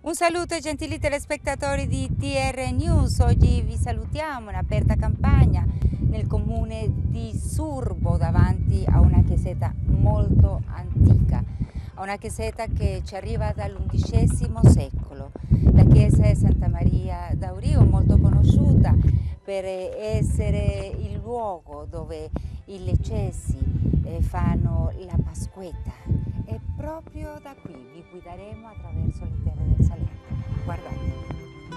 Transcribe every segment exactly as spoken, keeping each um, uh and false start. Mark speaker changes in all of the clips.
Speaker 1: Un saluto ai gentili telespettatori di T R News. Oggi vi salutiamo in aperta campagna nel comune di Surbo, davanti a una chiesetta molto antica, a una chiesetta che ci arriva dall'undicesimo secolo. La chiesa è Santa Maria d'Aurio, molto conosciuta per essere il luogo dove i leccesi fanno la Pasquetta. E proprio da qui vi guideremo attraverso le terre del Salento. Guardate.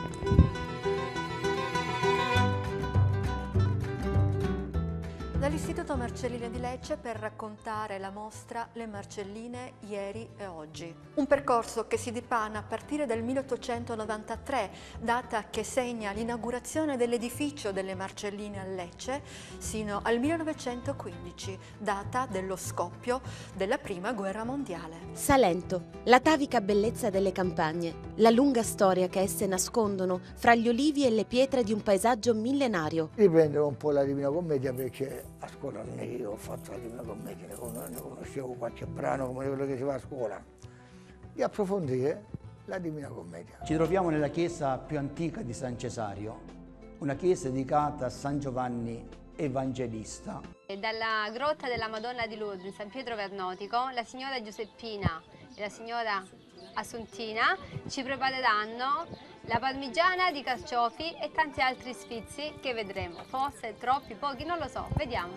Speaker 2: Dall'Istituto Marcellino di Lecce per raccontare la mostra Le Marcelline ieri e oggi. Un percorso che si dipana a partire dal milleottocentonovantatré, data che segna l'inaugurazione dell'edificio delle Marcelline a Lecce, sino al millenovecentoquindici, data dello scoppio della Prima Guerra Mondiale.
Speaker 3: Salento, l'atavica bellezza delle campagne, la lunga storia che esse nascondono fra gli olivi e le pietre di un paesaggio millenario.
Speaker 4: Riprendere un po' la Divina Commedia, perché a scuola non è che io ho fatto la Divina Commedia, ne conoscevo qualche brano come quello che si fa a scuola, di approfondire la Divina Commedia.
Speaker 5: Ci troviamo nella chiesa più antica di San Cesario, una chiesa dedicata a San Giovanni Evangelista.
Speaker 6: Dalla grotta della Madonna di Lourdes in San Pietro Vernotico, la signora Giuseppina e la signora Assuntina ci prepareranno la parmigiana di carciofi e tanti altri sfizi che vedremo. Forse troppi, pochi, non lo so, vediamo.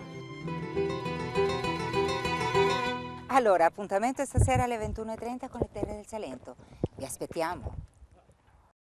Speaker 1: Allora, appuntamento stasera alle ventuno e trenta con le terre del Salento. Vi aspettiamo.